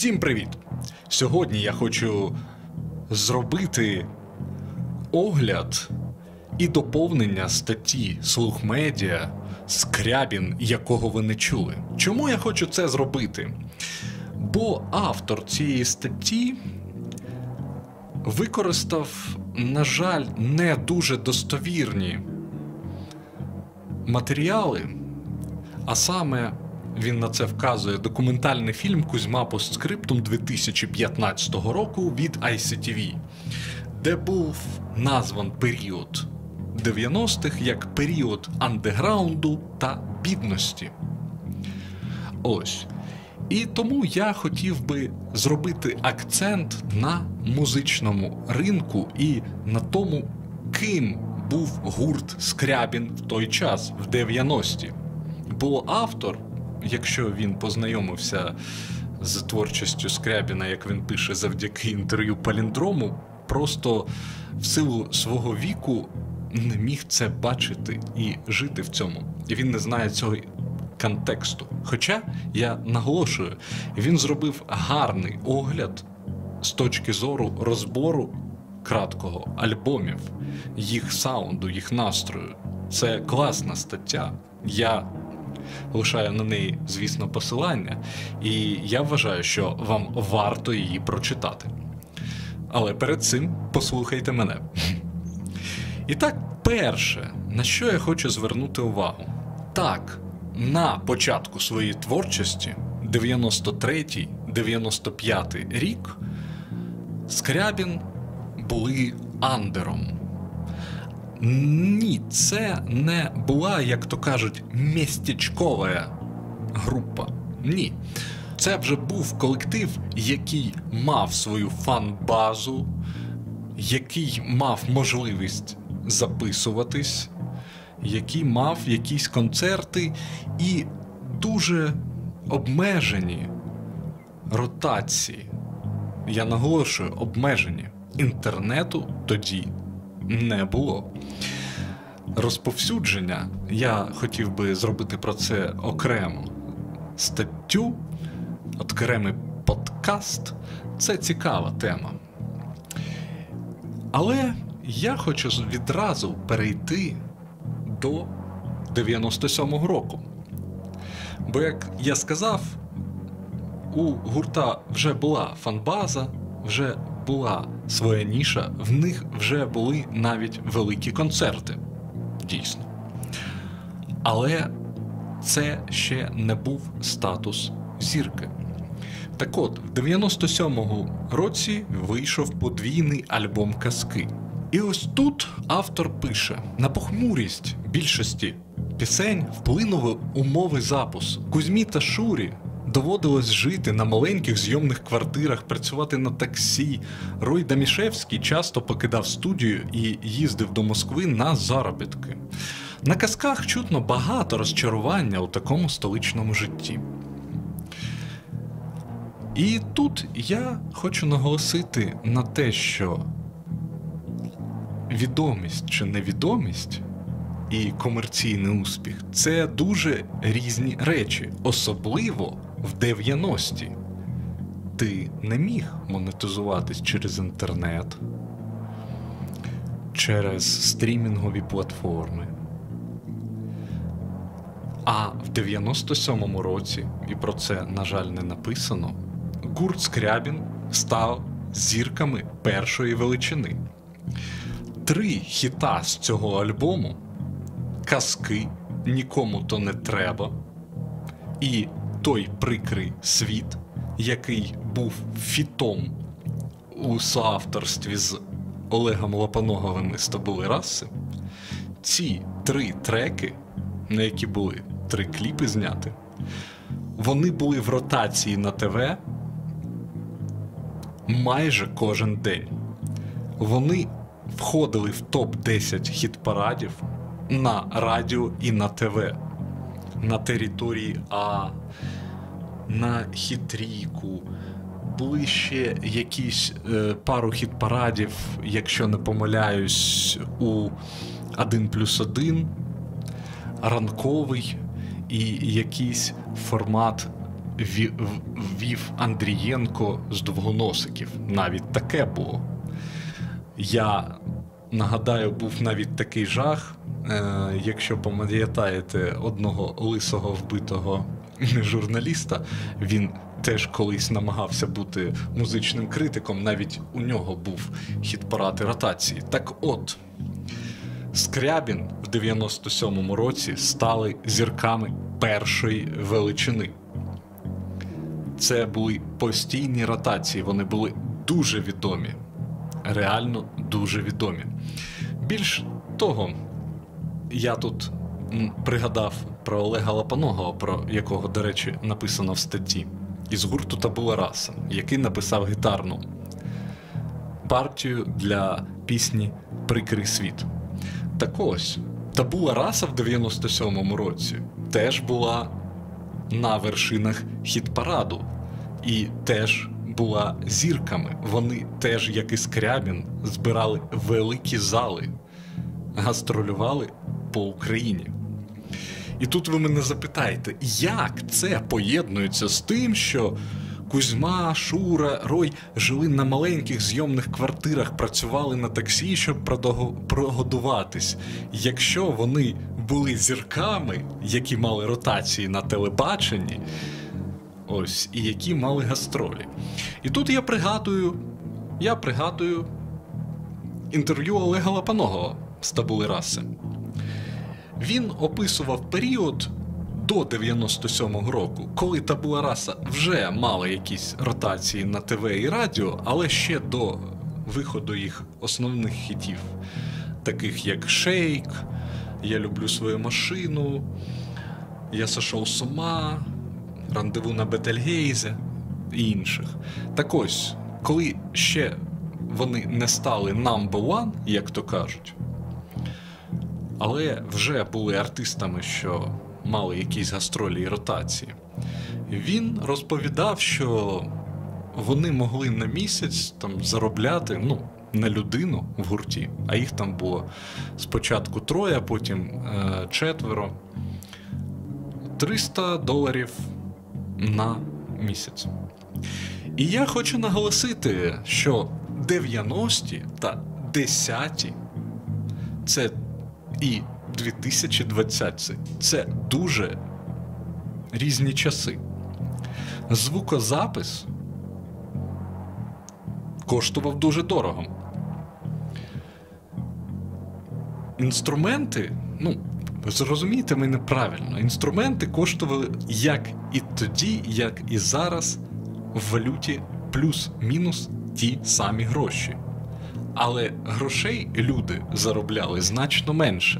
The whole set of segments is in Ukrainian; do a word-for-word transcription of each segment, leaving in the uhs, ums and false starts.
Всім привіт! Сьогодні я хочу зробити огляд і доповнення статті «Слух Медіа» Скрябін, якого ви не чули. Чому я хочу це зробити? Бо автор цієї статті використав, на жаль, не дуже достовірні матеріали, а саме він на це вказує документальний фільм «Кузьма постскриптум» дві тисячі п'ятнадцятого року від ай сі ті ві, де був назван період дев'яностих як період андеграунду та бідності. Ось. І тому я хотів би зробити акцент на музичному ринку і на тому, ким був гурт Скрябін в той час, в дев'яності. Бо автор, якщо він познайомився з творчістю Скрябіна, як він пише, завдяки інтерв'ю Паліндрому, просто в силу свого віку не міг це бачити і жити в цьому. І він не знає цього контексту. Хоча, я наголошую, він зробив гарний огляд з точки зору розбору краткого альбомів, їх саунду, їх настрою. Це класна стаття. Я лишаю на неї, звісно, посилання, і я вважаю, що вам варто її прочитати. Але перед цим послухайте мене. І так, перше, на що я хочу звернути увагу. Так, на початку своєї творчості, дев'яносто третій - дев'яносто п'ятий рік, Скрябін були андером. Ні, це не була, як то кажуть, містечкова група. Ні. Це вже був колектив, який мав свою фан-базу, який мав можливість записуватись, який мав якісь концерти і дуже обмежені ротації. Я наголошую, обмежені. Інтернету тоді не було. Розповсюдження, я хотів би зробити про це окрему статтю, окремий подкаст, це цікава тема. Але я хочу відразу перейти до дев'яносто сьомого року. Бо, як я сказав, у гурта вже була фанбаза, вже була своя ніша, в них вже були навіть великі концерти. Дійсно. Але це ще не був статус зірки. Так от, в дев'яносто сьомому році вийшов подвійний альбом «Казки». І ось тут автор пише: на похмурість більшості пісень вплинули умови запису. Кузьмі та Шурі доводилось жити на маленьких зйомних квартирах, працювати на таксі. Рой Дамішевський часто покидав студію і їздив до Москви на заробітки. На «Казках» чутно багато розчарування у такому столичному житті. І тут я хочу наголосити на те, що відомість чи невідомість і комерційний успіх – це дуже різні речі, особливо в дев'яності. Ти не міг монетизуватись через інтернет, через стрімінгові платформи. А в дев'яносто сьомому році, і про це, на жаль, не написано, гурт Скрябін став зірками першої величини. Три хіта з цього альбому – «Казки», «Нікому то не треба» і «Той прикрий світ», який був фітом у соавторстві з Олегом Лопоноговим і «Табули раси». Ці три треки, на які були три кліпи зняти, вони були в ротації на ТВ майже кожен день. Вони входили в топ десять хіт-парадів на радіо і на ТВ. На території А, на Хітрійку. Були ще якісь е, пару хіт-парадів, якщо не помиляюсь, у один плюс один, ранковий і якийсь формат вів Андрієнко з Довгоносиків. Навіть таке було. Я нагадаю, був навіть такий жах, е, якщо пам'ятаєте одного лисого вбитого журналіста, він теж колись намагався бути музичним критиком, навіть у нього був хіт-парад і ротації. Так от, Скрябін в дев'яносто сьомому році стали зірками першої величини. Це були постійні ротації, вони були дуже відомі. Реально дуже відомі. Більш того, я тут пригадав про Олега Лапоного, про якого, до речі, написано в статті, із гурту «Табула раса», який написав гітарну партію для пісні «Прикрий світ». Так ось, «Табула раса» в дев'яносто сьомому році теж була на вершинах хіт-параду і теж була зірками. Вони теж, як і Скрябін, збирали великі зали, гастролювали по Україні. І тут ви мене запитаєте, як це поєднується з тим, що Кузьма, Шура, Рой жили на маленьких зйомних квартирах, працювали на таксі, щоб прогодуватись. Якщо вони були зірками, які мали ротації на телебаченні, ось, і які мали гастролі. І тут я пригадую, я пригадую інтерв'ю Олега Лапоного з «Табули раси». Він описував період до дев'яносто сьомого року, коли «Табула раса» вже мала якісь ротації на ТВ і радіо, але ще до виходу їх основних хітів, таких як «Шейк», «Я люблю свою машину», «Я сошел с ума», «Рандеву на Бетельгейзе» і інших. Так ось, коли ще вони не стали number one, як то кажуть, але вже були артистами, що мали якісь гастролі і ротації, він розповідав, що вони могли на місяць там заробляти, ну, на людину в гурті, а їх там було спочатку троє, а потім е, четверо, триста доларів на місяць. І я хочу наголосити, що дев'яності та десяті це і дві тисячі двадцятий це дуже різні часи. Звукозапис коштував дуже дорого. Інструменти, ну, зрозумійте мене правильно, інструменти коштували як і тоді, як і зараз в валюті плюс-мінус ті самі гроші. Але грошей люди заробляли значно менше.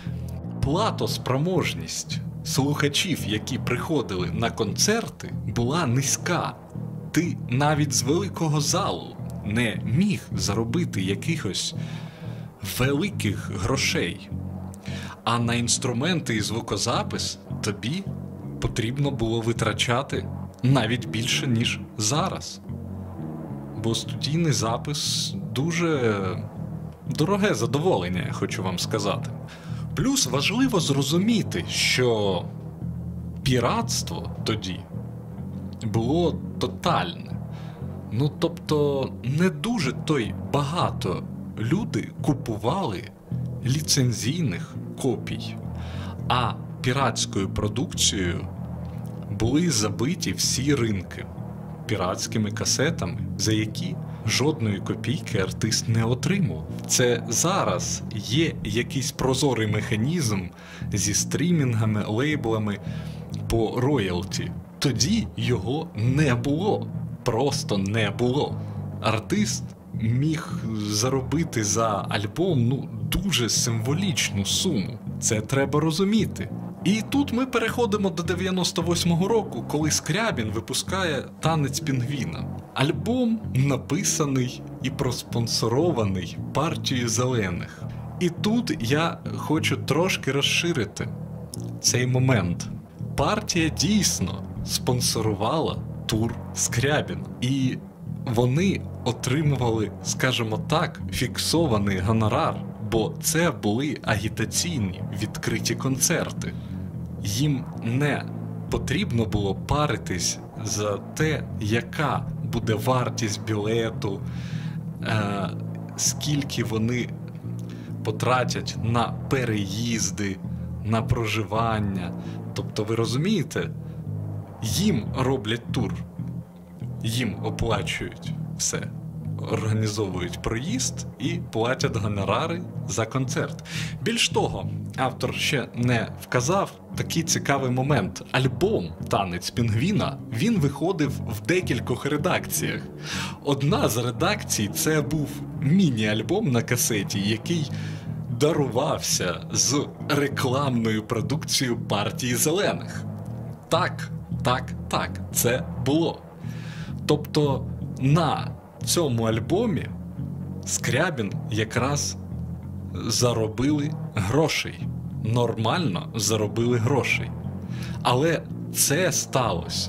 Платоспроможність слухачів, які приходили на концерти, була низька. Ти навіть з великого залу не міг заробити якихось великих грошей. А на інструменти і звукозапис тобі потрібно було витрачати навіть більше, ніж зараз. Бо студійний запис дуже дороге задоволення, я хочу вам сказати. Плюс важливо зрозуміти, що піратство тоді було тотальне. Ну, тобто, не дуже то й багато люди купували ліцензійних копій, а піратською продукцією були забиті всі ринки піратськими касетами, за які жодної копійки артист не отримав. Це зараз є якийсь прозорий механізм зі стрімінгами, лейблами по роялті. Тоді його не було. Просто не було. Артист міг заробити за альбом, ну, дуже символічну суму. Це треба розуміти. І тут ми переходимо до дев'яносто восьмого року, коли Скрябін випускає «Танець пінгвіна». Альбом написаний і проспонсорований партією зелених. І тут я хочу трошки розширити цей момент. Партія дійсно спонсорувала тур Скрябіна. І вони отримували, скажімо так, фіксований гонорар, бо це були агітаційні відкриті концерти. Їм не потрібно було паритись за те, яка буде вартість білету, е, скільки вони потратять на переїзди, на проживання. Тобто, ви розумієте, їм роблять тур, їм оплачують все, організовують проїзд і платять гонорари за концерт. Більш того, автор ще не вказав такий цікавий момент. Альбом «Танець пінгвіна», він виходив в декількох редакціях. Одна з редакцій – це був міні-альбом на касеті, який дарувався з рекламною продукцією партії зелених. Так, так, так, це було. Тобто на цьому альбомі Скрябін якраз заробили грошей. Нормально заробили грошей. Але це сталося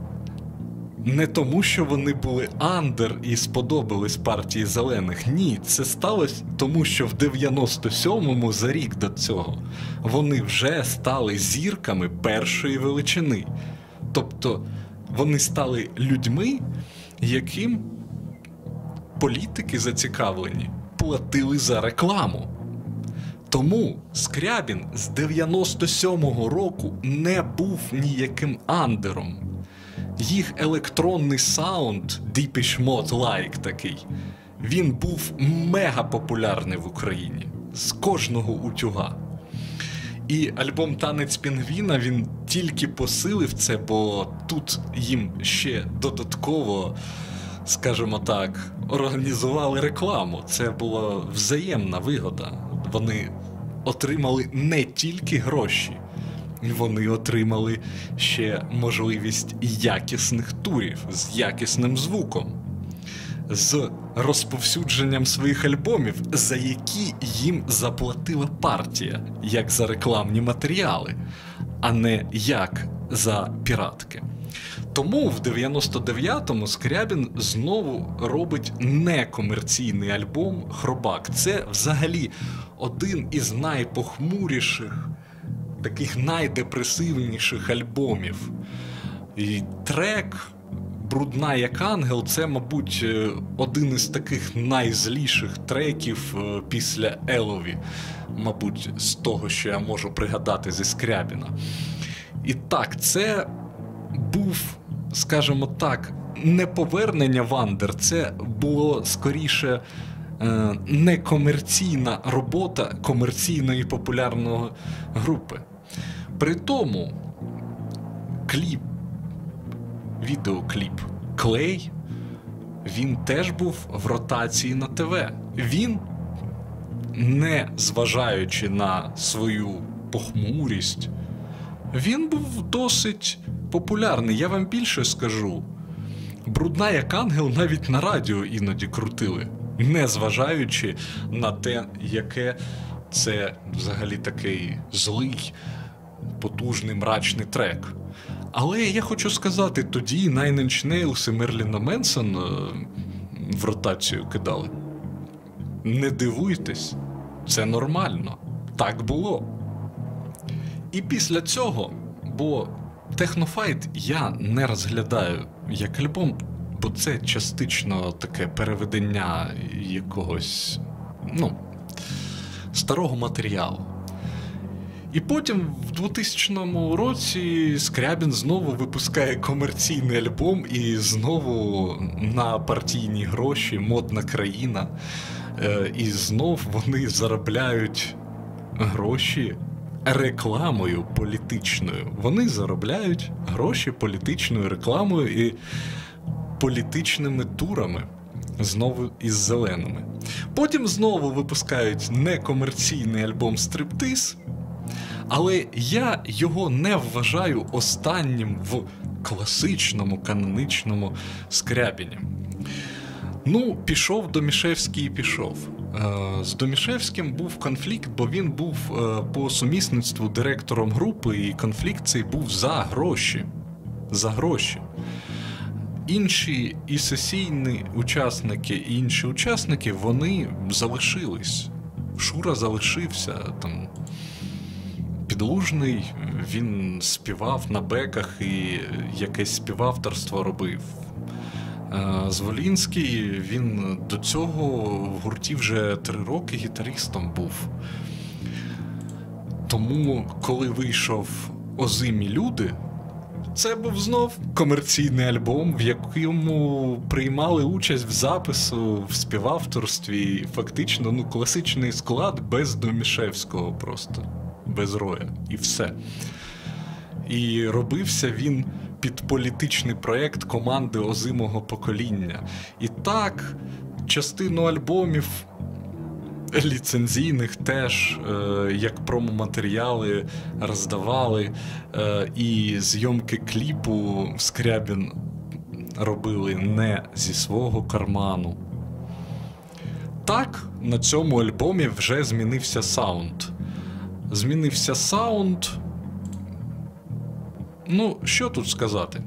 не тому, що вони були андер і сподобались партії зелених. Ні, це сталося тому, що в дев'яносто сьомому, за рік до цього, вони вже стали зірками першої величини. Тобто вони стали людьми, яким політики зацікавлені платили за рекламу. Тому Скрябін з дев'яносто сьомого року не був ніяким андером. Їх електронний саунд, Depeche Mode-like такий, він був мега популярний в Україні. З кожного утюга. І альбом «Танець пінгвіна», він тільки посилив це, бо тут їм ще додатково, скажімо так, організували рекламу. Це була взаємна вигода. Вони отримали не тільки гроші, вони отримали ще можливість якісних турів з якісним звуком, з розповсюдженням своїх альбомів, за які їм заплатила партія, як за рекламні матеріали, а не як за піратки. Тому в дев'яносто дев'ятому Скрябін знову робить некомерційний альбом «Хробак». Це взагалі один із найпохмуріших, таких найдепресивніших альбомів. І трек «Брудна як ангел» – це, мабуть, один із таких найзліших треків після Елові, мабуть, з того, що я можу пригадати зі Скрябіна. І так, це був, скажімо так, не повернення в андер, це було скоріше некомерційна робота комерційної популярної групи. При тому кліп, відеокліп «Клей», він теж був в ротації на ТВ. Він, не зважаючи на свою похмурість, він був досить популярний. Я вам більше скажу. «Брудна як ангел» навіть на радіо іноді крутили, не зважаючи на те, яке це взагалі такий злий, потужний, мрачний трек. Але я хочу сказати, тоді Nine Inch Nails і Мерліна Менсон в ротацію кидали. Не дивуйтесь, це нормально. Так було. І після цього, бо Технофайт я не розглядаю як альбом, бо це частично таке переведення якогось, ну, старого матеріалу. І потім в двохтисячному році Скрябін знову випускає комерційний альбом і знову на партійні гроші, модна країна. І знов вони заробляють гроші рекламою політичною. Вони заробляють гроші політичною рекламою і політичними турами. Знову із зеленими. Потім знову випускають некомерційний альбом «Стриптиз», але я його не вважаю останнім в класичному, канонічному Скрябіні. Ну, пішов Домішевський і пішов. З Домішевським був конфлікт, бо він був по сумісництву директором групи, і конфлікт цей був за гроші. За гроші. Інші і сесійні учасники, і інші учасники, вони залишились. Шура залишився, там, під відлужний, він співав на беках і якесь співавторство робив. Зволінський, він до цього в гурті вже три роки гітаристом був. Тому, коли вийшов «Озимі люди», це був знов комерційний альбом, в якому приймали участь в запису, в співавторстві, фактично, ну, класичний склад без Домішевського просто, без Роя, і все. І робився він під політичний проєкт команди озимого покоління. І так, частину альбомів ліцензійних теж, е, як промо-матеріали роздавали, е, і зйомки кліпу Скрябін робили не зі свого карману. Так, на цьому альбомі вже змінився саунд. Змінився саунд. Ну, що тут сказати?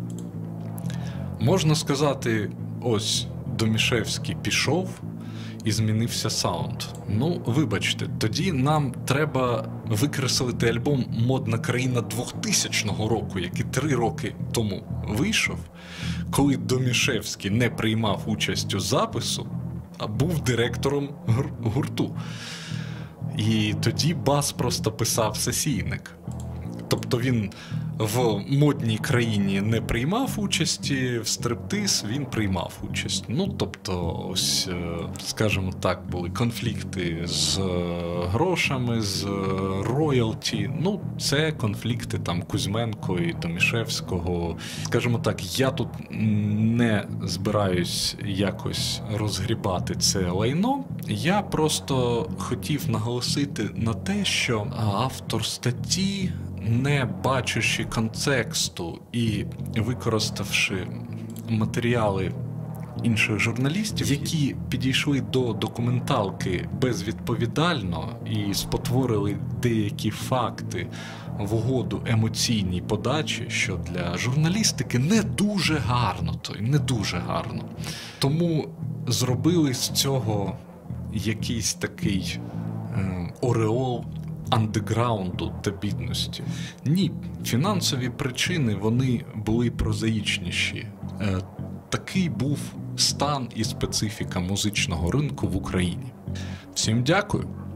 Можна сказати, ось, Домішевський пішов, і змінився саунд. Ну, вибачте, тоді нам треба викреслити альбом «Модна країна» двохтисячного року, який три роки тому вийшов, коли Домішевський не приймав участь у запису, а був директором гурту. І тоді бас просто писав сесійник. Тобто він в «Модній країні» не приймав участі, в «Стриптиз» він приймав участь. Ну, тобто, ось, скажімо так, були конфлікти з грошами, з роялті. Ну, це конфлікти там Кузьменко і Домішевського. Скажімо так, я тут не збираюсь якось розгрібати це лайно. Я просто хотів наголосити на те, що автор статті, не бачачи контексту і використавши матеріали інших журналістів, які підійшли до документалки безвідповідально і спотворили деякі факти в угоду емоційній подачі, що для журналістики не дуже гарно, то й не дуже гарно. Тому зробили з цього якийсь такий е, ореол андеграунду та бідності. Ні, фінансові причини, вони були прозаїчніші. Е, такий був стан і специфіка музичного ринку в Україні. Всім дякую!